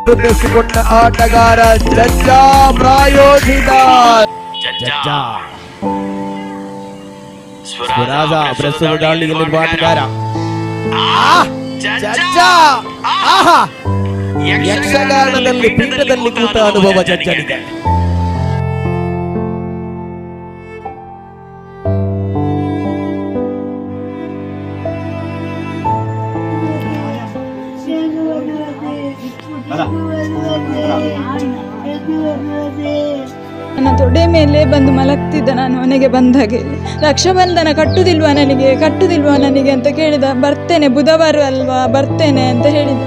ಗುರುತಿಸಿಕೊಂಡ ಆಟಗಾರ ಜಜ್ಜಾ ಪ್ರಾಯೋಜಿತ ಸ್ವರಾಜ ಪ್ರಸ್ತುತ ದಾಳಿಯಲ್ಲಿರುವ ಆಟಗಾರ ಯಕ್ಷಗಾನದಲ್ಲಿ ಪೀಠದಲ್ಲಿ ಕೂತ ಅನುಭವ ಜಜ್ಜನಿಗೆ. ನನ್ನ ತೊಡೆ ಮೇಲೆ ಬಂದು ಮಲಗ್ತಿದ್ದ. ನಾನು ಮನೆಗೆ ಬಂದಾಗೆ ರಕ್ಷಾಬಂಧನ ಕಟ್ಟುದಿಲ್ವಾ ನನಗೆ ಅಂತ ಕೇಳಿದ. ಬರ್ತೇನೆ, ಬುಧವಾರ ಅಲ್ವಾ ಬರ್ತೇನೆ ಅಂತ ಹೇಳಿದ.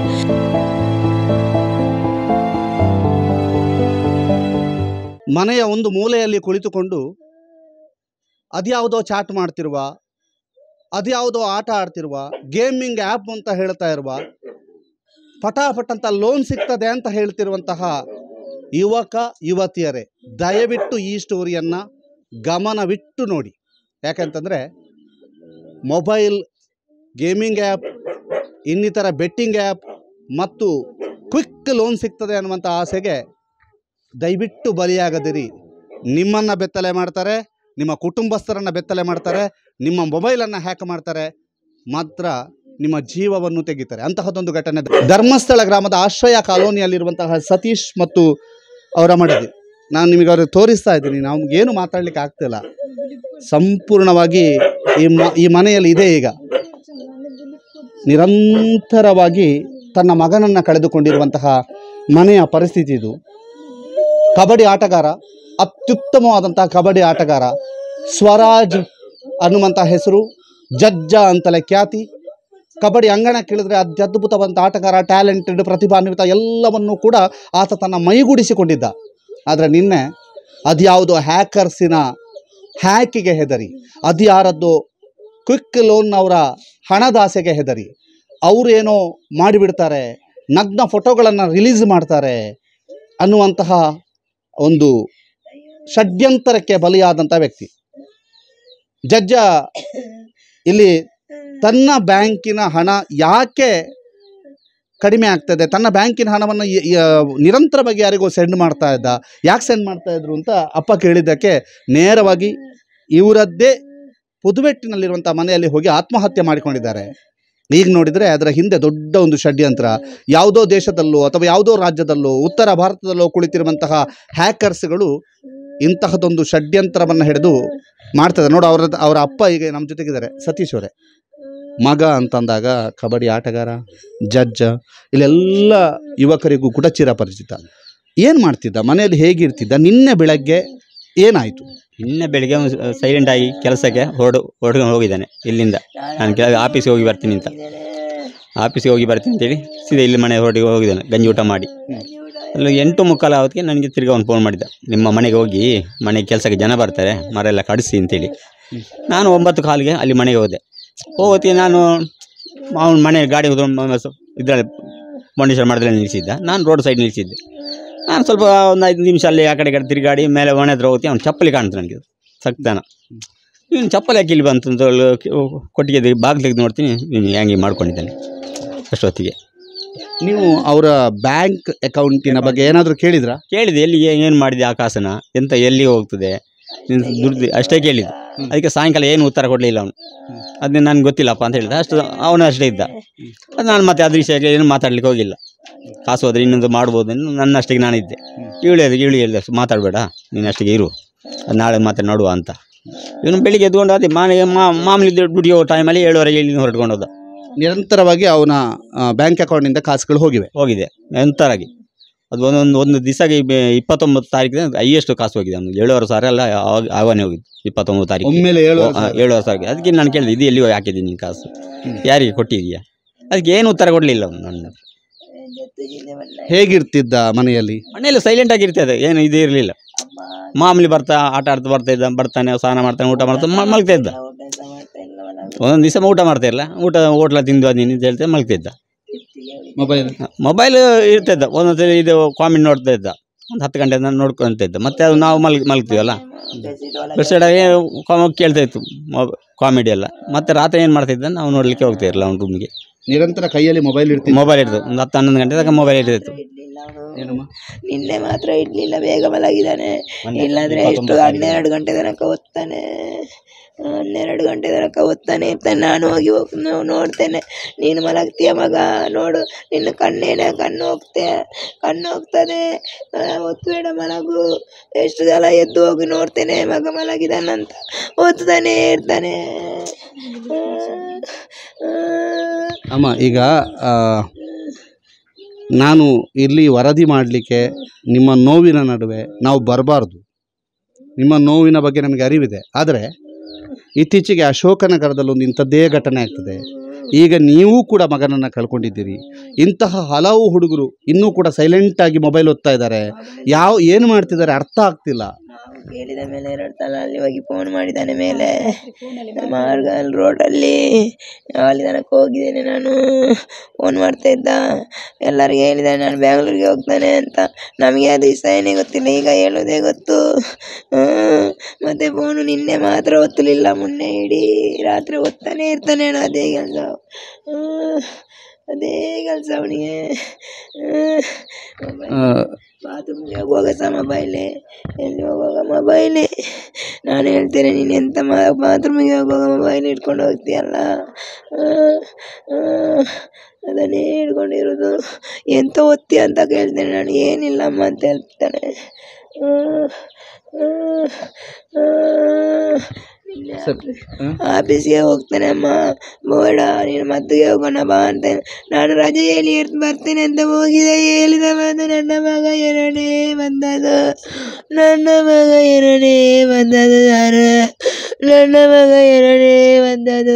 ಮನೆಯ ಒಂದು ಮೂಲೆಯಲ್ಲಿ ಕುಳಿತುಕೊಂಡು ಅದ್ಯಾವುದೋ ಚಾಟ್ ಮಾಡ್ತಿರುವ, ಅದ್ಯಾವುದೋ ಆಟ ಆಡ್ತಿರುವ, ಗೇಮಿಂಗ್ ಆ್ಯಪ್ ಅಂತ ಹೇಳ್ತಾ ಇರುವ, ಪಟಾಪಟ್ ಅಂತ ಲೋನ್ ಸಿಗ್ತದೆ ಅಂತ ಹೇಳ್ತಿರುವಂತಹ ಯುವಕ ಯುವತಿಯರೇ, ದಯವಿಟ್ಟು ಈ ಸ್ಟೋರಿಯನ್ನು ಗಮನವಿಟ್ಟು ನೋಡಿ. ಯಾಕಂತಂದರೆ ಮೊಬೈಲ್ ಗೇಮಿಂಗ್ ಆ್ಯಪ್, ಇನ್ನಿತರ ಬೆಟ್ಟಿಂಗ್ ಆ್ಯಪ್ ಮತ್ತು ಕ್ವಿಕ್ ಲೋನ್ ಸಿಗ್ತದೆ ಅನ್ನುವಂಥ ಆಸೆಗೆ ದಯವಿಟ್ಟು ಬಲಿಯಾಗದಿರಿ. ನಿಮ್ಮನ್ನು ಬೆತ್ತಲೆ ಮಾಡ್ತಾರೆ, ನಿಮ್ಮ ಕುಟುಂಬಸ್ಥರನ್ನು ಬೆತ್ತಲೆ ಮಾಡ್ತಾರೆ, ನಿಮ್ಮ ಮೊಬೈಲನ್ನು ಹ್ಯಾಕ್ ಮಾಡ್ತಾರೆ, ಮಾತ್ರ ನಿಮ್ಮ ಜೀವವನ್ನು ತೆಗಿತಾರೆ. ಅಂತಹದೊಂದು ಘಟನೆ ಧರ್ಮಸ್ಥಳ ಗ್ರಾಮದ ಆಶ್ರಯ ಕಾಲೋನಿಯಲ್ಲಿರುವಂತಹ ಸತೀಶ್ ಮತ್ತು ಅವರ ಮಡದಿ. ನಾನು ನಿಮಗೆ ಅವ್ರಿಗೆ ತೋರಿಸ್ತಾ ಇದ್ದೀನಿ. ನಮಗೇನು ಮಾತಾಡಲಿಕ್ಕೆ ಆಗ್ತಿಲ್ಲ. ಸಂಪೂರ್ಣವಾಗಿ ಈ ಮನೆಯಲ್ಲಿ ಇದೆ. ಈಗ ನಿರಂತರವಾಗಿ ತನ್ನ ಮಗನನ್ನು ಕಳೆದುಕೊಂಡಿರುವಂತಹ ಮನೆಯ ಪರಿಸ್ಥಿತಿ ಇದು. ಕಬಡ್ಡಿ ಆಟಗಾರ, ಅತ್ಯುತ್ತಮವಾದಂತಹ ಕಬಡ್ಡಿ ಆಟಗಾರ, ಸ್ವರಾಜ್ ಅನ್ನುವಂಥ ಹೆಸರು, ಜಜ್ಜ ಅಂತಲೇ ಖ್ಯಾತಿ. ಕಬಡ್ಡಿ ಅಂಗಣಕ್ಕಿಳಿದ್ರೆ ಅತ್ಯದ್ಭುತವಾದಂಥ ಆಟಗಾರ, ಟ್ಯಾಲೆಂಟೆಡ್, ಪ್ರತಿಭಾನ್ವಿತ ಎಲ್ಲವನ್ನೂ ಕೂಡ ಆತ ತನ್ನ ಮೈಗೂಡಿಸಿಕೊಂಡಿದ್ದ. ಆದರೆ ನಿನ್ನೆ ಅದ್ಯಾವುದೋ ಹ್ಯಾಕರ್ಸಿನ ಹ್ಯಾಕಿಗೆ ಹೆದರಿ, ಅದ್ಯಾರದ್ದು ಕ್ವಿಕ್ ಲೋನ್ನವರ ಹಣದಾಸೆಗೆ ಹೆದರಿ ಅವರು ಏನೋ ಮಾಡಿಬಿಡ್ತಾರೆ, ನಗ್ನ ಫೋಟೋಗಳನ್ನು ರಿಲೀಸ್ ಮಾಡ್ತಾರೆ ಅನ್ನುವಂತಹ ಒಂದು ಷಡ್ಯಂತರಕ್ಕೆ ಬಲಿಯಾದಂಥ ವ್ಯಕ್ತಿ ಜಜ್ಜ. ಇಲ್ಲಿ ತನ್ನ ಬ್ಯಾಂಕಿನ ಹಣ ಯಾಕೆ ಕಡಿಮೆ ಆಗ್ತದೆ, ತನ್ನ ಬ್ಯಾಂಕಿನ ಹಣವನ್ನು ನಿರಂತರವಾಗಿ ಯಾರಿಗೋ ಸೆಂಡ್ ಮಾಡ್ತಾ ಇದ್ದ, ಯಾಕೆ ಸೆಂಡ್ ಮಾಡ್ತಾ ಇದ್ರು ಅಂತ ಅಪ್ಪ ಕೇಳಿದ್ದಕ್ಕೆ ನೇರವಾಗಿ ಇವರದ್ದೇ ಪುದುವೆಟ್ಟಿನಲ್ಲಿರುವಂಥ ಮನೆಯಲ್ಲಿ ಹೋಗಿ ಆತ್ಮಹತ್ಯೆ ಮಾಡಿಕೊಂಡಿದ್ದಾರೆ. ಈಗ ನೋಡಿದರೆ ಅದರ ಹಿಂದೆ ದೊಡ್ಡ ಒಂದು ಷಡ್ಯಂತ್ರ. ಯಾವುದೋ ದೇಶದಲ್ಲೋ ಅಥವಾ ಯಾವುದೋ ರಾಜ್ಯದಲ್ಲೋ ಉತ್ತರ ಭಾರತದಲ್ಲೋ ಕುಳಿತಿರುವಂತಹ ಹ್ಯಾಕರ್ಸ್ಗಳು ಇಂತಹದೊಂದು ಷಡ್ಯಂತ್ರವನ್ನು ಹಿಡಿದು ಮಾಡ್ತದೆ. ನೋಡು, ಅವರ ಅಪ್ಪ ಈಗ ನಮ್ಮ ಜೊತೆಗಿದ್ದಾರೆ, ಸತೀಶ್ ಅವರೇ. ಮಗ ಅಂತಂದಾಗ ಕಬಡ್ಡಿ ಆಟಗಾರ, ಜಡ್ಜ, ಇಲ್ಲೆಲ್ಲ ಯುವಕರಿಗೂ ಕೂಡ ಚಿರಪರಿಚಿತ. ಏನು ಮಾಡ್ತಿದ್ದ ಮನೆಯಲ್ಲಿ, ಹೇಗಿರ್ತಿದ್ದ? ನಿನ್ನೆ ಬೆಳಗ್ಗೆ ಏನಾಯಿತು? ನಿನ್ನೆ ಬೆಳಿಗ್ಗೆ ಸೈಲೆಂಟ್ ಆಗಿ ಕೆಲಸಕ್ಕೆ ಹೊರಡ್ಕೊಂಡು ಹೋಗಿದ್ದಾನೆ ಇಲ್ಲಿಂದ. ನಾನು ಆಫೀಸಿಗೆ ಹೋಗಿ ಬರ್ತೀನಿ ಅಂತೇಳಿ ಸೀದಾ ಇಲ್ಲಿ ಮನೆ ಹೊರಟಿಗೆ ಹೋಗಿದ್ದಾನೆ ಗಂಜಿ ಊಟ ಮಾಡಿ. ಅಲ್ಲಿ 8:15 ಹೊತ್ತಿಗೆ ನನಗೆ ತಿರ್ಗಿ ಅವ್ನು ಫೋನ್ ಮಾಡಿದ್ದ, ನಿಮ್ಮ ಮನೆಗೆ ಹೋಗಿ ಮನೆಗೆ ಕೆಲಸಕ್ಕೆ ಜನ ಬರ್ತಾರೆ, ಮರ ಎಲ್ಲ ಕಡಿಸಿ ಅಂತೇಳಿ. ನಾನು 9:15ಗೆ ಅಲ್ಲಿ ಮನೆಗೆ ಹೋಗೋತ್ತಿಗೆ ನಾನು ಅವನ ಮನೆ ಗಾಡಿ ಇದರಲ್ಲಿ ಮೊಂಡೇಶ್ವರ ಮಠದಲ್ಲಿ ನಿಲ್ಲಿಸಿದ್ದ. ನಾನು ರೋಡ್ ಸೈಡ್ ನಿಲ್ಲಿಸಿದ್ದೆ. ನಾನು ಸ್ವಲ್ಪ ಒಂದು 5 ನಿಮಿಷ ಅಲ್ಲಿ ಆ ಕಡೆ ತಿರುಗಾಡಿ ಮೇಲೆ ಮನೆ ಹತ್ರ ಹೋಗ್ತೀನಿ. ಅವ್ನು ಚಪ್ಪಲಿ ಕಾಣ್ತು ನನಗೆ, ಸಕ್ತಾನ. ನೀನು ಚಪ್ಪಲಿ ಯಾಕೆ ಇಲ್ಲಿ ಬಂತು ಅಂತ ಕೊಟ್ಟಿಗೆ ಬಾಗಿಲು ತೆಗೆದು ನೋಡ್ತೀನಿ, ನೀನು ಹೆಂಗೆ ಮಾಡ್ಕೊಂಡಿದ್ದಾನೆ ಅಷ್ಟೊತ್ತಿಗೆ. ನೀವು ಅವರ ಬ್ಯಾಂಕ್ ಅಕೌಂಟಿನ ಬಗ್ಗೆ ಏನಾದರೂ ಕೇಳಿದ್ರಾ? ಕೇಳಿದೆ, ಎಲ್ಲಿಗೆ ಏನು ಮಾಡಿದೆ ಆ ಕಾಸನ, ಎಂತ ಎಲ್ಲಿಗೆ ಹೋಗ್ತದೆ ದುಡ್ಡು ಅಷ್ಟೇ ಕೇಳಿದ್ದು. ಅದಕ್ಕೆ ಸಾಯಂಕಾಲ ಏನು ಉತ್ತರ ಕೊಡಲಿಲ್ಲ ಅವನು. ಅದನ್ನ ನನಗೆ ಗೊತ್ತಿಲ್ಲಪ್ಪ ಅಂತ ಹೇಳಿದ. ಅಷ್ಟು ಅವನು ಅಷ್ಟೇ ಇದ್ದ. ಅದು ನಾನು ಮತ್ತೆ ಅದ್ರ ವಿಷಯಕ್ಕೆ ಏನು ಮಾತಾಡ್ಲಿಕ್ಕೆ ಹೋಗಿಲ್ಲ. ಕಾಸು ಹೋದರೆ ಇನ್ನೊಂದು ಮಾಡ್ಬೋದು ನನ್ನ ಅಷ್ಟಿಗೆ ನಾನಿದ್ದೆ. ಇವಳು ಹೇಳಿದೆ, ಮಾತಾಡಬೇಡ, ನೀನು ಅಷ್ಟಿಗೆ ಇರು, ಅದು ನಾಳೆ ಮಾತ್ರ ನೋಡುವ ಅಂತ. ಇವನು ಬೆಳಿಗ್ಗೆ ಎದ್ಕೊಂಡು ಅದೇ ಮಾಮೂಲಿ ದುಡಿಯೋ ಟೈಮಲ್ಲಿ 7:30 ಇಲ್ಲಿಂದ ಹೊರಟ್ಕೊಂಡು ಹೋದ. ನಿರಂತರವಾಗಿ ಅವನ ಬ್ಯಾಂಕ್ ಅಕೌಂಟಿಂದ ಕಾಸುಗಳು ಹೋಗಿದೆ ನಿರಂತರವಾಗಿ. ಅದು ಒಂದು ದಿವಸಕ್ಕೆ 29 ತಾರೀಕಿಗೆ ಹೈಯೆಸ್ಟ್ ಕಾಸು ಹೋಗಿದೆ. ಅವನು 7,500 ಎಲ್ಲ ಆವಾನೇ ಹೋಗಿದ್ದು 29 ತಾರೀಕು 7,500. ಅದಕ್ಕೆ ನಾನು ಕೇಳಿದೆ, ಇದು ಎಲ್ಲಿ ಹಾಕಿದ್ದೀನಿ ನೀನು ಕಾಸು, ಯಾರಿಗೆ ಕೊಟ್ಟಿದೀಯಾ? ಅದಕ್ಕೆ ಏನು ಉತ್ತರ ಕೊಡಲಿಲ್ಲ ಅವನು. ನನ್ನ ಹೇಗಿರ್ತಿದ್ದ ಮನೆಯಲ್ಲಿ ಸೈಲೆಂಟ್ ಆಗಿರ್ತದೆ, ಏನು ಇದು ಇರಲಿಲ್ಲ. ಮಾಮೂಲಿ ಆಟ ಆಡ್ತಾ ಬರ್ತಾನೆ, ಸ್ನಾನ ಮಾಡ್ತಾನೆ, ಊಟ ಮಾಡ್ತಾನೆ, ಮಲ್ಗ್ತಾ ಇದ್ದ. ಒಂದೊಂದು ದಿವಸ ಊಟ ಮಾಡ್ತಾ ಇಲ್ಲ, ಹೋಟ್ಲ ತಿಂದು ನೀನು ಅಂತ ಹೇಳ್ತಾ ಮಲ್ಗ್ತಾ ಇದ್ದ. ಮೊಬೈಲ್ ಇರ್ತಿದ್ದ. ಒಂದೊಂದ್ಸರಿ ಇದು ಕಾಮಿಡಿ ನೋಡ್ತಾ ಇದ್ದ. ಒಂದು 10 ಗಂಟೆ ನೋಡ್ಕೊತ ಇದ್ದ. ಮತ್ತೆ ಅದು ನಾವು ಮಲ್ಗ್ತೀವಲ್ಲ, ಬೆಸ್ಟಾಗಿ ಕೇಳ್ತಾ ಇತ್ತು ಕಾಮಿಡಿ ಎಲ್ಲ. ಮತ್ತೆ ರಾತ್ರಿ ಏನು ಮಾಡ್ತಿದ್ದ, ನಾವು ನೋಡಲಿಕ್ಕೆ ಹೋಗ್ತಾ ಇರಲಿಲ್ಲ ಅವ್ನ ರೂಮ್ಗೆ. ನಿರಂತರ ಕೈಯಲ್ಲಿ ಮೊಬೈಲ್ ಇರ್ತದೆ. ಒಂದು 10-11 ಗಂಟೆ ತನಕ ಮೊಬೈಲ್ ಇರ್ತಿತ್ತು. ಏನಮ್ಮ ನಿನ್ನೆ ಮಾತ್ರ ಇಡ್ಲಿಲ್ಲ, ಬೇಗ ಮಲಗಿದ್ದಾನೆ. ಇಲ್ಲಾಂದ್ರೆ ಎಷ್ಟು 12 ಗಂಟೆ ತನಕ ಓದ್ತಾನೆ, 12 ಗಂಟೆ ತನಕ ಓದ್ತಾನೆ ಇರ್ತಾನೆ. ನಾನು ಹೋಗಿ ನೋಡ್ತೇನೆ, ನೀನು ಮಲಗ್ತೀಯ ಮಗ, ನೋಡು ನಿನ್ನ ಕಣ್ಣು ಹೋಗ್ತದೆ, ಒತ್ತಬೇಡ ಮಲಗು. ಎಷ್ಟು ಸಲ ಎದ್ದು ಹೋಗಿ ನೋಡ್ತೇನೆ ಮಗ ಮಲಗಿದಾನಂತ, ಓದ್ತಾನೆ ಇರ್ತಾನೆ. ಅಮ್ಮ ಈಗ ನಾನು ಇಲ್ಲಿ ವರದಿ ಮಾಡಲಿಕ್ಕೆ ನಿಮ್ಮ ನೋವಿನ ನಡುವೆ ನಾವು ಬರಬಾರ್ದು. ನಿಮ್ಮ ನೋವಿನ ಬಗ್ಗೆ ನಮಗೆ ಅರಿವಿದೆ. ಆದರೆ ಇತ್ತೀಚೆಗೆ ಅಶೋಕನಗರದಲ್ಲಿ ಒಂದು ಇಂಥದ್ದೇ ಘಟನೆ ಆಗ್ತದೆ. ಈಗ ನೀವು ಕೂಡ ಮಗನನ್ನು ಕಳ್ಕೊಂಡಿದ್ದೀರಿ. ಇಂತಹ ಹಲವು ಹುಡುಗರು ಇನ್ನೂ ಕೂಡ ಸೈಲೆಂಟಾಗಿ ಮೊಬೈಲ್ ಓದ್ತಾ ಇದ್ದಾರೆ. ಏನು ಮಾಡ್ತಿದ್ದಾರೆ ಅರ್ಥ ಆಗ್ತಿಲ್ಲ. ಕೇಳಿದ ಮೇಲೆ 2 ಸಲ ಅಲ್ಲಿ ಹೋಗಿ ಫೋನ್ ಮಾಡಿದ್ದಾನೆ. ಮೇಲೆ ಮಾರ್ಗಲ್ ರೋಡಲ್ಲಿ ಅಲ್ಲಿ ತನಕ ಹೋಗಿದ್ದೇನೆ ನಾನು. ಫೋನ್ ಮಾಡ್ತಾ ಇದ್ದ, ಎಲ್ಲರಿಗೆ ಹೇಳಿದ್ದಾನೆ ನಾನು ಬ್ಯಾಂಗ್ಳೂರಿಗೆ ಹೋಗ್ತಾನೆ ಅಂತ. ನಮಗೆ ಅದು ಏನೇ ಗೊತ್ತಿಲ್ಲ, ಈಗ ಹೇಳೋದೇ ಗೊತ್ತು. ಮತ್ತೆ ಫೋನು ನಿನ್ನೆ ಮಾತ್ರ ಒತ್ತಲಿಲ್ಲ, ಮೊನ್ನೆ ಇಡೀ ರಾತ್ರಿ ಓದ್ತಾನೆ ಇರ್ತಾನೆ. ಅದೇ ಕೆಲಸ ಅವನಿಗೆ. ಬಾತ್ರೂಮ್ಗೆ ಹೋಗುವಾಗ ಸಹ ಮೊಬೈಲೇ, ಎಲ್ಲಿ ಹೋಗುವಾಗ ಮೊಬೈಲೇ. ನಾನು ಹೇಳ್ತೇನೆ, ನೀನು ಎಂತ ಬಾತ್ರೂಮಿಗೆ ಹೋಗುವಾಗ ಮೊಬೈಲ್ ಇಟ್ಕೊಂಡು ಹೋಗ್ತೀಯಲ್ಲ, ಅದನ್ನೇ ಹಿಡ್ಕೊಂಡಿರೋದು. ಎಂತ ಓದ್ತೀಯ ಅಂತ ಕೇಳ್ತೇನೆ ನಾನು. ಏನಿಲ್ಲಮ್ಮ ಅಂತ ಹೇಳ್ತಾನೆ. ಆಫೀಸ್ಗೆ ಹೋಗ್ತಾನೆ. ಅಮ್ಮ ಬೇಡ, ನೀನು ಮದ್ದುಗೆ ಹೋಗೋಣ ಬಾ ಅಂತೇನೆ. ನಾನು ರಜೆಯಲ್ಲಿ ಬರ್ತೇನೆ ಅಂತ ಹೋಗಿದೆ. ಹೇಳಿದ ಬಂದು ನನ್ನ ಮಗ ಎರಡೇ ಬಂದದು ಯಾರು? ನನ್ನ ಮಗ ಎರಡೇ ಬಂದದು.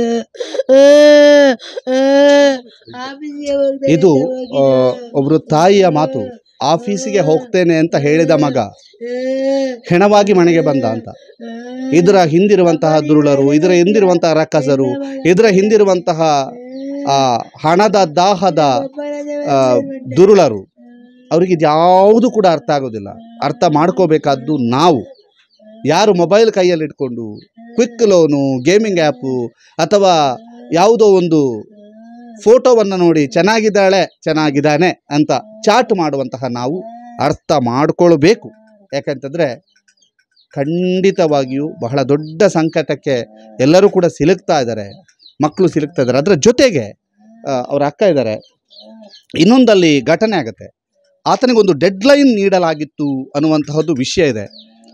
ಆಫೀಸ್ಗೆ ಹೋಗ್ತಾನೆ. ಇದು ಒಬ್ರು ತಾಯಿಯ ಮಾತು. ಆಫೀಸಿಗೆ ಹೋಗ್ತೇನೆ ಅಂತ ಹೇಳಿದ ಮಗ ಹೆಣವಾಗಿ ಮನೆಗೆ ಬಂದ ಅಂತ. ಇದರ ಹಿಂದಿರುವಂತಹ ದುರುಳರು, ಇದರ ಹಿಂದಿರುವಂತಹ ರಕ್ಕಸರು, ಇದರ ಹಿಂದಿರುವಂತಹ ಹಣದ ದಾಹದ ದುರುಳರು, ಅವರಿಗೆ ಯಾವುದು ಕೂಡ ಅರ್ಥ ಆಗೋದಿಲ್ಲ. ಅರ್ಥ ಮಾಡ್ಕೋಬೇಕಾದ್ದು ನಾವು. ಯಾರು ಮೊಬೈಲ್ ಕೈಯಲ್ಲಿ ಇಟ್ಕೊಂಡು ಕ್ವಿಕ್ ಲೋನು, ಗೇಮಿಂಗ್ ಆ್ಯಪು ಅಥವಾ ಯಾವುದೋ ಒಂದು ಫೋಟೋವನ್ನು ನೋಡಿ ಚೆನ್ನಾಗಿದ್ದಾನೆ ಅಂತ ಚಾಟ್ ಮಾಡುವಂತಹ ನಾವು ಅರ್ಥ ಮಾಡಿಕೊಳ್ಬೇಕು. ಯಾಕಂತಂದರೆ ಖಂಡಿತವಾಗಿಯೂ ಬಹಳ ದೊಡ್ಡ ಸಂಕಟಕ್ಕೆ ಎಲ್ಲರೂ ಕೂಡ ಸಿಲುಕ್ತಾ ಇದ್ದಾರೆ. ಮಕ್ಕಳು ಸಿಲುಕ್ತಾ ಇದ್ದಾರೆ. ಅದರ ಜೊತೆಗೆ ಅವರ ಅಕ್ಕ ಇದ್ದಾರೆ. ಇನ್ನೊಂದಲ್ಲಿ ಘಟನೆ ಆಗುತ್ತೆ. ಆತನಿಗೊಂದು ಡೆಡ್ಲೈನ್ ನೀಡಲಾಗಿತ್ತು ಅನ್ನುವಂತಹದ್ದು ವಿಷಯ ಇದೆ.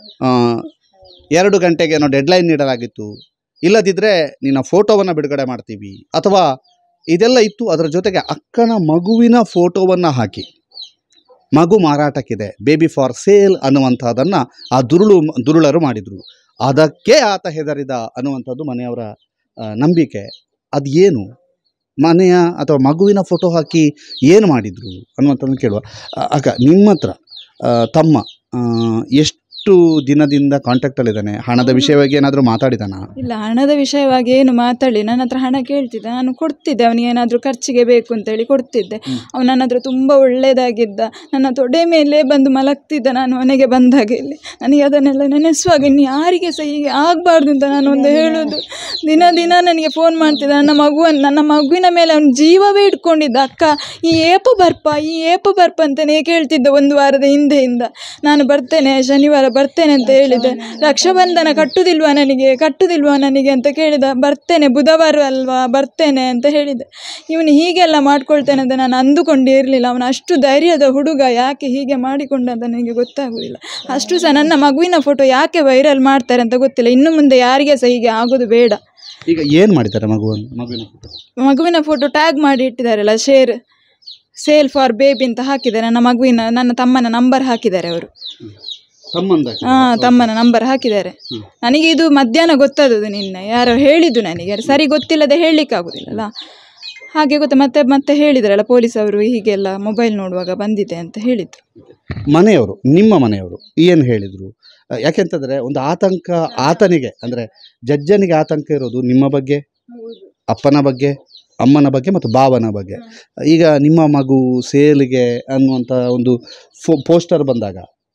2 ಗಂಟೆಗೆ ಏನೋ ಡೆಡ್ಲೈನ್ ನೀಡಲಾಗಿತ್ತು, ಇಲ್ಲದಿದ್ದರೆ ನಿನ್ನ ಫೋಟೋವನ್ನು ಬಿಡುಗಡೆ ಮಾಡ್ತೀವಿ ಅಥವಾ ಇದೆಲ್ಲ ಇತ್ತು. ಅದರ ಜೊತೆಗೆ ಅಕ್ಕನ ಮಗುವಿನ ಫೋಟೋವನ್ನು ಹಾಕಿ ಮಗು ಮಾರಾಟಕ್ಕಿದೆ, ಬೇಬಿ ಫಾರ್ ಸೇಲ್ ಅನ್ನುವಂಥದ್ದನ್ನು ಆ ದುರುಳರು ಮಾಡಿದರು. ಅದಕ್ಕೆ ಆತ ಹೆದರಿದ ಅನ್ನುವಂಥದ್ದು ಮನೆಯವರ ನಂಬಿಕೆ. ಅದು ಏನು, ಮನೆಯ ಅಥವಾ ಮಗುವಿನ ಫೋಟೋ ಹಾಕಿ ಏನು ಮಾಡಿದರು ಅನ್ನುವಂಥದ್ದನ್ನು ಕೇಳುವ. ಅಕ್ಕ, ನಿಮ್ಮ ಹತ್ರ ತಮ್ಮ ಎಷ್ಟು ದಿನದಿಂದ ಕಾಂಟ್ಯಾಕ್ಟಲ್ಲಿದ್ದಾನೆ? ಹಣದ ವಿಷಯವಾಗಿ ಏನಾದರೂ ಮಾತಾಡಿದಾನ? ಇಲ್ಲ, ಹಣದ ವಿಷಯವಾಗಿ ಏನು ಮಾತಾಡಿ. ನನ್ನ ಹತ್ರ ಹಣ ಕೇಳ್ತಿದ್ದೆ, ನಾನು ಕೊಡ್ತಿದ್ದೆ. ಅವನಿಗೆ ಏನಾದರೂ ಖರ್ಚಿಗೆ ಬೇಕು ಅಂತೇಳಿ ಕೊಡ್ತಿದ್ದೆ. ಅವನು ನನ್ನ ಹತ್ರ ತುಂಬ ಒಳ್ಳೆಯದಾಗಿದ್ದ. ನನ್ನ ತೊಡೆ ಮೇಲೆ ಬಂದು ಮಲಗ್ತಿದ್ದ ನಾನು ಮನೆಗೆ ಬಂದಾಗ. ಇಲ್ಲಿ ನನಗೆ ಅದನ್ನೆಲ್ಲ ನೆನೆಸುವಾಗ ಇನ್ನು ಯಾರಿಗೆ ಸಹ ಹೀಗೆ ಆಗಬಾರ್ದು ಅಂತ ನಾನು ಒಂದು ಹೇಳೋದು. ದಿನ ನನಗೆ ಫೋನ್ ಮಾಡ್ತಿದ್ದ. ನನ್ನ ಮಗುವಿನ ಮೇಲೆ ಅವನು ಜೀವವೇ ಇಟ್ಕೊಂಡಿದ್ದ. ಅಕ್ಕ, ಈ ಏಪ ಬರ್ಪ ಅಂತಲೇ ಕೇಳ್ತಿದ್ದ 1 ವಾರದ ಹಿಂದೆಯಿಂದ. ನಾನು ಬರ್ತೇನೆ, ಶನಿವಾರ ಬರ್ತೇನೆ ಅಂತ ಹೇಳಿದೆ. ರಕ್ಷಾಬಂಧನ ಕಟ್ಟುದಿಲ್ವಾ ನನಗೆ ಅಂತ ಕೇಳಿದ. ಬರ್ತೇನೆ, ಬುಧವಾರ ಅಲ್ವಾ, ಬರ್ತೇನೆ ಅಂತ ಹೇಳಿದೆ. ಇವನು ಹೀಗೆಲ್ಲ ಮಾಡ್ಕೊಳ್ತೇನೆ ಅಂತ ನಾನು ಅಂದುಕೊಂಡಿರಲಿಲ್ಲ. ಅವನು ಅಷ್ಟು ಧೈರ್ಯದ ಹುಡುಗ. ಯಾಕೆ ಹೀಗೆ ಮಾಡಿಕೊಂಡಂತ ನನಗೆ ಗೊತ್ತಾಗೋದಿಲ್ಲ. ಅಷ್ಟು ಸಹ ನನ್ನ ಮಗುವಿನ ಫೋಟೋ ಯಾಕೆ ವೈರಲ್ ಮಾಡ್ತಾರೆ ಅಂತ ಗೊತ್ತಿಲ್ಲ. ಇನ್ನು ಮುಂದೆ ಯಾರಿಗೆ ಸಹ ಹೀಗೆ ಆಗೋದು ಬೇಡ. ಈಗ ಏನು ಮಾಡಿದ್ದಾರೆ? ಮಗುವಿನ ಫೋಟೋ ಟ್ಯಾಗ್ ಮಾಡಿ ಇಟ್ಟಿದ್ದಾರಲ್ಲ, ಸೇಲ್ ಫಾರ್ ಬೇಬಿ ಅಂತ ಹಾಕಿದ್ದಾರೆ. ನನ್ನ ತಮ್ಮನ ನಂಬರ್ ಹಾಕಿದ್ದಾರೆ ಅವರು. ತಮ್ಮನ ನಂಬರ್ ಹಾಕಿದ್ದಾರೆ. ನನಗೆ ಇದು ಮಧ್ಯಾಹ್ನ ಗೊತ್ತಾದದ್ದು. ನಿನ್ನೆ ಯಾರೋ ಹೇಳಿದ್ದು ನನಗೆ, ಸರಿ ಗೊತ್ತಿಲ್ಲದೆ ಹೇಳಲಿಕ್ಕಾಗೋದಿಲ್ಲಲ್ಲ. ಹಾಗೆ ಮತ್ತೆ ಹೇಳಿದ್ರಲ್ಲ ಪೊಲೀಸವರು, ಹೀಗೆಲ್ಲ ಮೊಬೈಲ್ ನೋಡುವಾಗ ಬಂದಿದೆ ಅಂತ ಹೇಳಿದ್ರು. ಮನೆಯವರು, ನಿಮ್ಮ ಮನೆಯವರು ಏನು ಹೇಳಿದರು? ಯಾಕೆಂತಂದರೆ ಒಂದು ಆತಂಕ ಆತನಿಗೆ, ಅಂದರೆ ಜಜ್ಜನಿಗೆ ಆತಂಕ ಇರೋದು ನಿಮ್ಮ ಬಗ್ಗೆ, ಅಪ್ಪನ ಬಗ್ಗೆ, ಅಮ್ಮನ ಬಗ್ಗೆ ಮತ್ತು ಭಾವನ ಬಗ್ಗೆ. ಈಗ ನಿಮ್ಮ ಮಗು ಸೇಲಿಗೆ ಅನ್ನುವಂಥ ಒಂದು ಪೋಸ್ಟರ್ ಬಂದಾಗ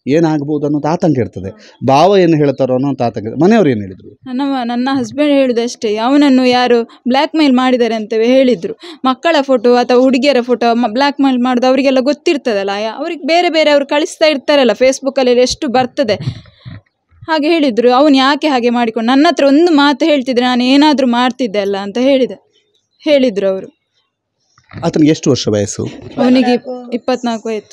ಏನಾಗ್ಬೋದು ಅನ್ನೋದು ಆತಂಕ ಇರ್ತದೆ. ಭಾವ ಏನು ಹೇಳ್ತಾರೋ ಅನ್ನೋದು ಆತಂಕ. ಮನೆಯವ್ರು ಏನು ಹೇಳಿದರು? ನನ್ನ ಹಸ್ಬೆಂಡ್ ಹೇಳಿದಷ್ಟೇ, ಅವನನ್ನು ಯಾರು ಬ್ಲ್ಯಾಕ್ ಮೇಲ್ ಮಾಡಿದ್ದಾರೆ ಅಂತವೇ ಹೇಳಿದರು. ಮಕ್ಕಳ ಫೋಟೋ ಅಥವಾ ಹುಡುಗಿಯರ ಫೋಟೋ ಬ್ಲ್ಯಾಕ್ ಮೇಲ್ ಮಾಡೋದು ಅವರಿಗೆಲ್ಲ ಗೊತ್ತಿರ್ತದಲ್ಲ, ಅವ್ರಿಗೆ ಬೇರೆ ಬೇರೆ ಅವರು ಕಳಿಸ್ತಾ ಇರ್ತಾರಲ್ಲ ಫೇಸ್ಬುಕ್ಕಲ್ಲಿ ಎಷ್ಟು ಬರ್ತದೆ. ಹಾಗೆ ಹೇಳಿದರು. ಅವನು ಯಾಕೆ ಹಾಗೆ ಮಾಡಿಕೊಂಡು ನನ್ನ ಹತ್ರ ಒಂದು ಮಾತು ಹೇಳ್ತಿದ್ರೆ ನಾನು ಏನಾದರೂ ಮಾಡ್ತಿದ್ದೆ ಅಲ್ಲ ಅಂತ ಹೇಳಿದರು ಅವರು. ಆತನಿಗೆ ಎಷ್ಟು ವರ್ಷ ವಯಸ್ಸು? ಅವನಿಗೆ 24 ಆಯಿತು.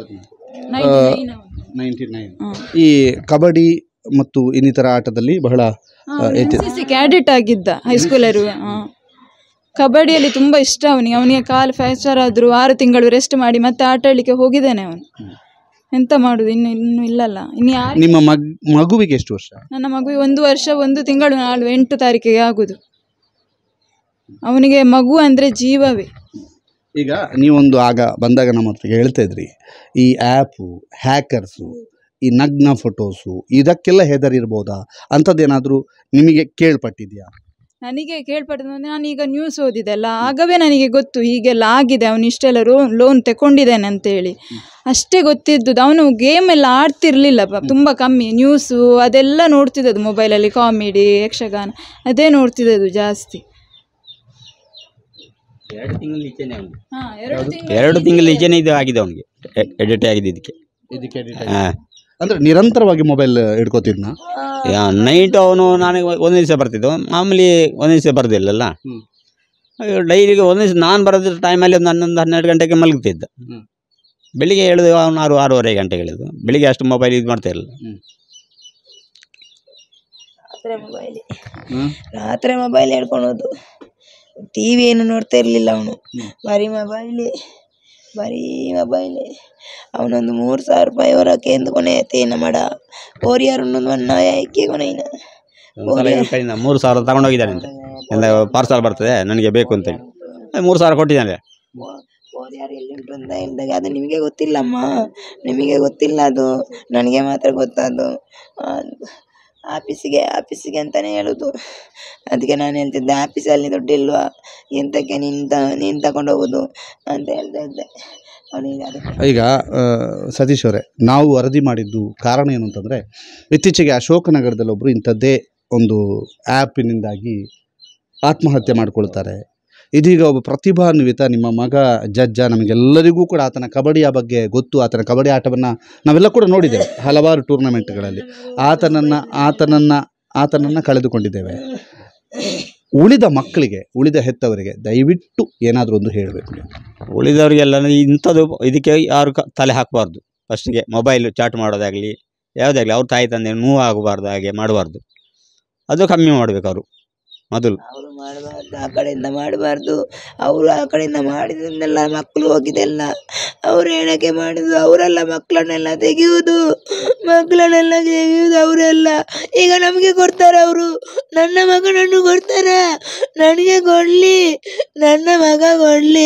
99. ಈ ಕಬಡ್ಡಿ ಮತ್ತು ಇನ್ನಿತರ ಆಟದಲ್ಲಿ ಬಹಳ NCC ಕ್ಯಾಡೆಟ್ ಆಗಿದ್ದ ಹೈಸ್ಕೂಲರು. ಕಬಡ್ಡಿಯಲ್ಲಿ ತುಂಬ ಇಷ್ಟ ಅವನಿಗೆ ಕಾಲು ಫ್ರ್ಯಾಕ್ಚರ್ ಆದರೂ 6 ತಿಂಗಳು ರೆಸ್ಟ್ ಮಾಡಿ ಮತ್ತೆ ಆಟ ಆಡಲಿಕ್ಕೆ ಹೋಗಿದ್ದಾನೆ ಅವನು. ಎಂತ ಮಾಡುದು, ಇನ್ನು ಇಲ್ಲಲ್ಲ. ನಿಮ್ಮ ಮಗುವಿಗೆ ಎಷ್ಟು ವರ್ಷ? ನನ್ನ ಮಗುವಿಗೆ 1 ವರ್ಷ 1 ತಿಂಗಳು. ನಾಳೆ 8 ತಾರೀಕಿಗೆ ಆಗುದು. ಅವನಿಗೆ ಮಗು ಅಂದರೆ ಜೀವವೇ. ಈಗ ನೀವೊಂದು ಆಗ ಬಂದಾಗ ನಮ್ಮ ಹತ್ರ ಹೇಳ್ತಾ ಇದ್ರಿ, ಈ ಆ್ಯಪು, ಹ್ಯಾಕರ್ಸು, ಈ ನಗ್ನ ಫೋಟೋಸು ಇದಕ್ಕೆಲ್ಲ ಹೆದರಿರ್ಬೋದಾ ಅಂಥದ್ದೇನಾದರೂ ನಿಮಗೆ ಕೇಳ್ಪಟ್ಟಿದೆಯಾ? ನನಗೆ ಕೇಳ್ಪಟ್ಟದ್ದು ಅಂದರೆ ನಾನೀಗ ನ್ಯೂಸ್ ಓದಿದೆಲ್ಲ, ಆಗವೇ ನನಗೆ ಗೊತ್ತು ಹೀಗೆಲ್ಲ ಆಗಿದೆ, ಅವನು ಇಷ್ಟೆಲ್ಲ ಲೋನ್ ತಗೊಂಡಿದ್ದಾನೆ ಅಂತೇಳಿ. ಅಷ್ಟೇ ಗೊತ್ತಿದ್ದದ್ದು. ಅವನು ಗೇಮ್ ಎಲ್ಲ ಆಡ್ತಿರ್ಲಿಲ್ಲ, ತುಂಬ ಕಮ್ಮಿ. ನ್ಯೂಸು ಅದೆಲ್ಲ ನೋಡ್ತಿದ್ದದ್ದು ಮೊಬೈಲಲ್ಲಿ, ಕಾಮಿಡಿ, ಯಕ್ಷಗಾನ ಅದೇ ನೋಡ್ತಿದ್ದದ್ದು ಜಾಸ್ತಿ. 2 ತಿಂಗಳ ಈಚೆನೇ ಅವನಿಗೆ 2 ತಿಂಗಳ ಈಚೆನೇ ಇದು ಆಗಿದೆ ಅವನಿಗೆ, ಎಡಿಟ್ ಆಗಿದೆ ಇದಕ್ಕೆ. ಅಂದರೆ ನಿರಂತರವಾಗಿ ಮೊಬೈಲ್ ಹಿಡ್ಕೋತಿದ್ನ. ನೈಟು ಅವನು ನನಗೆ ಒಂದೇ ದಿವಸ ಬರ್ತಿದ್ದು, ಮಾಮೂಲಿ ಒಂದೇ ದಿವಸ ಬರ್ದಿಲ್ಲಲ್ಲ. ಡೈಲಿಗೆ ಒಂದೇ ದಿವಸ ನಾನು ಬರೋದ್ರ ಟೈಮಲ್ಲಿ ಒಂದು 11-12 ಗಂಟೆಗೆ ಮಲಗ್ತಿದ್ದ. ಬೆಳಿಗ್ಗೆ ಹೇಳೋದು ಅವನು 6-6:30 ಗಂಟೆಗೆ ಹೇಳಿದ್ದು. ಬೆಳಿಗ್ಗೆ ಅಷ್ಟು ಮೊಬೈಲ್ ಇದು ಮಾಡ್ತಾ ಇರಲಿಲ್ಲ. ರಾತ್ರಿ ಮೊಬೈಲ್ ಹೇಳ್ಕೊಳೋದು. TV ಏನು ನೋಡ್ತಾ ಇರಲಿಲ್ಲ ಅವನು. ಬರೀ ಮೊಬೈಲೇ. ಅವನೊಂದು 3,000 ರೂಪಾಯಿ ಹೊರಕ್ಕೆ ಎಂದುಕೊನೆ ತೇನ ಮಾಡ ಓರಿಯಾರನ್ನೊಂದು ಮಣ್ಣ ಯಾಕೆ ಕೊನೆಯಿನ 3,000 ತಗೊಂಡೋಗಿದ್ದಾನೆ ಅಂತ. ಪಾರ್ಸಲ್ ಬರ್ತದೆ ನನಗೆ ಬೇಕು ಅಂತೇಳಿ 3,000 ಕೊಟ್ಟಿದ್ದಾನೆ. ಓರಿಯಾರು ಎಲ್ಲಿ ಉಂಟು ಅಂತ ಹೇಳಿದಾಗ, ಅದು ನಿಮಗೆ ಗೊತ್ತಿಲ್ಲಮ್ಮ, ನಿಮಗೆ ಗೊತ್ತಿಲ್ಲ, ಅದು ನನಗೆ ಮಾತ್ರ ಗೊತ್ತದು. ಆಫೀಸಿಗೆ ಅಂತಲೇ ಹೇಳೋದು. ಅದಕ್ಕೆ ನಾನು ಹೇಳ್ತಿದ್ದೆ, ಆಫೀಸಲ್ಲಿ ದುಡ್ಡಿಲ್ವಾ, ಎಂತಕ್ಕೆ ನೀನು ತಗೊಂಡು ಹೋಗೋದು ಅಂತ ಹೇಳ್ತಾ ಇದ್ದೆ ಅವನಿಗೆ. ಈಗ ಸತೀಶ್ ಅವರೇ, ನಾವು ವರದಿ ಮಾಡಿದ್ದು ಕಾರಣ ಏನು ಅಂತಂದರೆ, ಇತ್ತೀಚೆಗೆ ಅಶೋಕನಗರದಲ್ಲಿ ಒಬ್ಬರು ಇಂಥದ್ದೇ ಒಂದು ಆ್ಯಪಿನಿಂದಾಗಿ ಆತ್ಮಹತ್ಯೆ ಮಾಡಿಕೊಳ್ತಾರೆ. ಇದೀಗ ಒಬ್ಬ ಪ್ರತಿಭಾನ್ವಿತ ನಿಮ್ಮ ಮಗ ಜಜ್ಜ, ನಮಗೆಲ್ಲರಿಗೂ ಕೂಡ ಆತನ ಕಬಡ್ಡಿಯ ಬಗ್ಗೆ ಗೊತ್ತು. ಆತನ ಕಬಡ್ಡಿ ಆಟವನ್ನು ನಾವೆಲ್ಲ ಕೂಡ ನೋಡಿದ್ದೇವೆ ಹಲವಾರು ಟೂರ್ನಮೆಂಟ್ಗಳಲ್ಲಿ. ಆತನನ್ನು ಕಳೆದುಕೊಂಡಿದ್ದೇವೆ. ಉಳಿದ ಮಕ್ಕಳಿಗೆ, ಉಳಿದ ಹೆತ್ತವರಿಗೆ ದಯವಿಟ್ಟು ಏನಾದರೂ ಒಂದು ಹೇಳಬೇಕು. ಉಳಿದವರಿಗೆಲ್ಲ ಇಂಥದ್ದು ಇದಕ್ಕೆ ಯಾರು ತಲೆ ಹಾಕಬಾರ್ದು. ಫಸ್ಟಿಗೆ ಮೊಬೈಲ್ ಚಾಟ್ ಮಾಡೋದಾಗಲಿ ಯಾವುದಾಗಲಿ ಅವ್ರ ತಾಯಿ ತಂದೆ ನೋವು ಆಗಬಾರ್ದು, ಹಾಗೆ ಮಾಡಬಾರ್ದು. ಅದು ಕಮ್ಮಿ ಮಾಡಬೇಕು ಅವರು ಮೊದಲು. ಅವರು ಮಾಡಬಾರ್ದು, ಆ ಕಡೆಯಿಂದ ಮಾಡಬಾರ್ದು. ಅವರು ಆ ಕಡೆಯಿಂದ ಮಾಡಿದ್ದನ್ನೆಲ್ಲ ಮಕ್ಕಳು ಹೋಗಿದೆಲ್ಲ ಅವರು ಏನಕ್ಕೆ ಮಾಡಿದ್ದು. ಅವರೆಲ್ಲ ಮಕ್ಕಳನ್ನೆಲ್ಲ ತೆಗೆಯುವುದು ಅವರೆಲ್ಲ. ಈಗ ನಮಗೆ ಕೊಡ್ತಾರೆ ಅವರು. ನನ್ನ ಮಗನನ್ನು ಕೊಡ್ತಾರೆ, ನನಗೆ ಕೊಡಲಿ, ನನ್ನ ಮಗ ಕೊಡಲಿ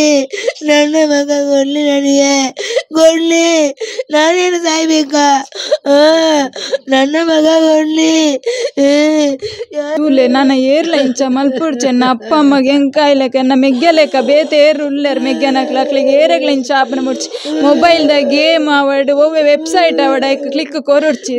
ನನಗೆ ಕೊಡಲಿ. ನಾನೇನು ಸಾಯ್ಬೇಕಾ? ನನ್ನ ಮಗ ಕೊಡಲಿ. ನನ್ನ ಏರ್ಲೈನ್ ಮಲ್ಪುಡ್ಚೆನ್ನ ಅಪ್ಪ ಅಮ್ಮಗೆ ಎಂಕಾಯ್ಲಕ ಎನ್ನ ಮೆಗ್ಗಲೆಕ ಬೇತೆ ಏರು ಉಳ್ಳರ್ ಮೆಗ್ಗನಕ್ಲಾಕ್ಲಿಗೆ ಏರೆಗ್ಲೈನ್ ಚಾಪನ ಮುಡ್ಚಿ ಮೊಬೈಲ್ದ ಗೇಮ್ ಆವಡ್ ಒವ್ವೆ ವೆಬ್ಸೈಟ್ ಆವಡ ಕ್ಲಿಕ್ ಕೊರೊಡ್ಚಿ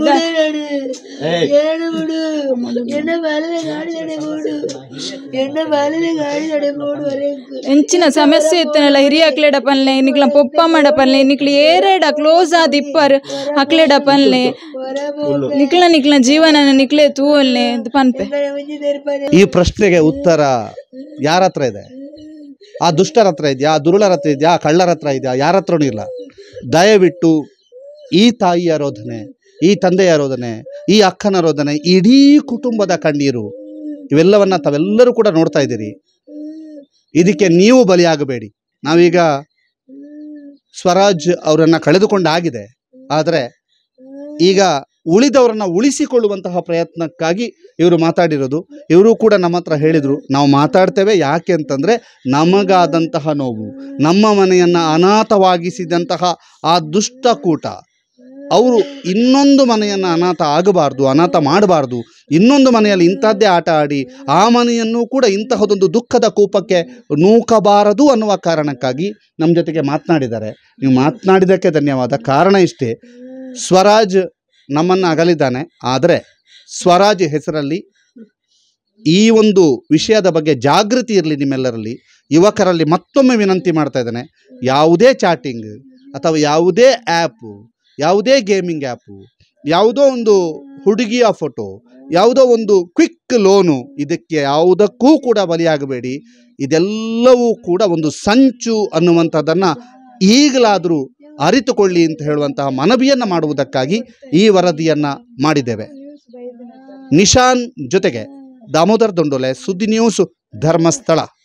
ಎಂಚಿನ ಸಮಸ್ಯೆ ಇತ್ತನಲ್ಲ ಹಿರಿಯ ಅಕ್ಲೆಡ ಪನ್ಲೆ ನಿಕ್ಲ ಪೊಪ್ಪ ಮಾಡ ಪನ್ಲೆ ನಿಕ್ಲಿ ಏರೆಡ ಕ್ಲೋಸ್ ಆದ ಇಪ್ಪರ್ ಅಕ್ಲೆಡ ಪನ್ಲೆ ನಿಕ್ಲ ಜೀವನ ನಿಕ್ಲೆ ತೂವಲ್ನೆ ಪನ್ಪೆ. ಈ ಪ್ರಶ್ನೆಗೆ ಉತ್ತರ ಯಾರ ಹತ್ರ ಇದೆ? ಆ ದುಷ್ಟರ ಹತ್ರ ಇದೆಯಾ? ಆ ದುರುಳರ ಹತ್ರ ಇದೆಯಾ? ಆ ಕಳ್ಳರ ಹತ್ರ ಇದೆಯಾ? ಯಾರ ಹತ್ರನೂ ಇಲ್ಲ. ದಯವಿಟ್ಟು ಈ ತಾಯಿಯ ರೋದನೆ, ಈ ತಂದೆಯ ರೋದನೆ, ಈ ಅಕ್ಕನ ರೋದನೆ, ಇಡೀ ಕುಟುಂಬದ ಕಣ್ಣೀರು, ಇವೆಲ್ಲವನ್ನ ತಾವೆಲ್ಲರೂ ಕೂಡ ನೋಡ್ತಾ ಇದ್ದೀರಿ. ಇದಕ್ಕೆ ನೀವು ಬಲಿಯಾಗಬೇಡಿ. ನಾವೀಗ ಸ್ವರಾಜ್ ಅವರನ್ನು ಕಳೆದುಕೊಂಡಾಗಿದೆ, ಆದರೆ ಈಗ ಉಳಿದವರನ್ನು ಉಳಿಸಿಕೊಳ್ಳುವಂತಹ ಪ್ರಯತ್ನಕ್ಕಾಗಿ ಇವರು ಮಾತಾಡಿರೋದು. ಇವರು ಕೂಡ ನಮ್ಮ ಹತ್ರ ಹೇಳಿದರು, ನಾವು ಮಾತಾಡ್ತೇವೆ ಯಾಕೆ ಅಂತಂದರೆ ನಮಗಾದಂತಹ ನೋವು, ನಮ್ಮ ಮನೆಯನ್ನು ಅನಾಥವಾಗಿಸಿದಂತಹ ಆ ದುಷ್ಟಕೂಟ, ಅವರು ಇನ್ನೊಂದು ಮನೆಯನ್ನು ಅನಾಥ ಆಗಬಾರ್ದು, ಅನಾಥ ಮಾಡಬಾರ್ದು, ಇನ್ನೊಂದು ಮನೆಯಲ್ಲಿ ಇಂಥದ್ದೇ ಆಟ ಆಡಿ ಆ ಮನೆಯನ್ನು ಕೂಡ ಇಂತಹದೊಂದು ದುಃಖದ ಕೂಪಕ್ಕೆ ನೂಕಬಾರದು ಅನ್ನುವ ಕಾರಣಕ್ಕಾಗಿ ನಮ್ಮ ಜೊತೆಗೆ ಮಾತನಾಡಿದ್ದಾರೆ. ನೀವು ಮಾತನಾಡಿದ್ದಕ್ಕೆ ಧನ್ಯವಾದ. ಕಾರಣ ಇಷ್ಟೇ, ಸ್ವರಾಜ್ ನಮ್ಮನ್ನು ಅಗಲಿದ್ದಾನೆ. ಆದರೆ ಸ್ವರಾಜ್ ಹೆಸರಲ್ಲಿ ಈ ಒಂದು ವಿಷಯದ ಬಗ್ಗೆ ಜಾಗೃತಿ ಇರಲಿ ನಿಮ್ಮೆಲ್ಲರಲ್ಲಿ, ಯುವಕರಲ್ಲಿ ಮತ್ತೊಮ್ಮೆ ವಿನಂತಿ ಮಾಡ್ತಾ ಇದ್ದೇನೆ. ಯಾವುದೇ ಚಾಟಿಂಗ್ ಅಥವಾ ಯಾವುದೇ ಆ್ಯಪು, ಯಾವುದೇ ಗೇಮಿಂಗ್ ಆ್ಯಪು, ಯಾವುದೋ ಒಂದು ಹುಡುಗಿಯ ಫೋಟೋ, ಯಾವುದೋ ಒಂದು ಕ್ವಿಕ್ ಲೋನು, ಇದಕ್ಕೆ ಯಾವುದಕ್ಕೂ ಕೂಡ ಬಲಿಯಾಗಬೇಡಿ. ಇದೆಲ್ಲವೂ ಕೂಡ ಒಂದು ಸಂಚು ಅನ್ನುವಂಥದ್ದನ್ನು ಈಗಲಾದರೂ ಅರಿತುಕೊಳ್ಳಿ ಅಂತ ಹೇಳುವಂತಹ ಮನವಿಯನ್ನು ಮಾಡುವುದಕ್ಕಾಗಿ ಈ ವರದಿಯನ್ನು ಮಾಡಿದ್ದೇವೆ. ನಿಶಾನ್ ಜೊತೆಗೆ ದಾಮೋದರ್ ದೊಂಡೋಲೆ, ಸುದ್ದಿ ನ್ಯೂಸ್, ಧರ್ಮಸ್ಥಳ.